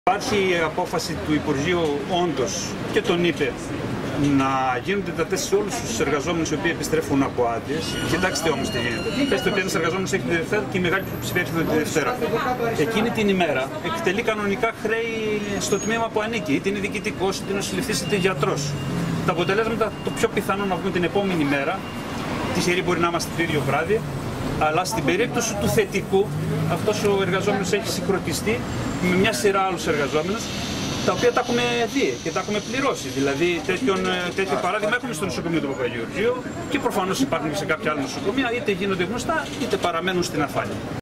Υπάρχει απόφαση του Υπουργείου όντως και τον είπε να γίνονται τα τεστ σε όλους τους εργαζόμενους οι οποίοι επιστρέφουν από άδειες. Κοιτάξτε όμως τι γίνεται. Πέστε ότι ένας εργαζόμενος έχει τη Δευτέρα και η μεγάλη πλειοψηφία έρχεται τη Δευτέρα. Εκείνη την ημέρα εκτελεί κανονικά χρέη στο τμήμα που ανήκει, είτε είναι διοικητικός, είτε νοσηλευτής, είτε γιατρός. Τα αποτελέσματα το πιο πιθανό να βγουν την επόμενη μέρα. Τυχεροί μπορεί να είμαστε το ίδιο βράδυ. Αλλά στην περίπτωση του θετικού, αυτός ο εργαζόμενος έχει συγχρονιστεί με μια σειρά άλλους εργαζόμενους, τα οποία τα έχουμε δει και τα έχουμε πληρώσει. Δηλαδή, τέτοιο παράδειγμα έχουμε στο νοσοκομείο του Παπαγεωργίου και προφανώς υπάρχουν και σε κάποια άλλα νοσοκομεία, είτε γίνονται γνωστά, είτε παραμένουν στην αφάνεια.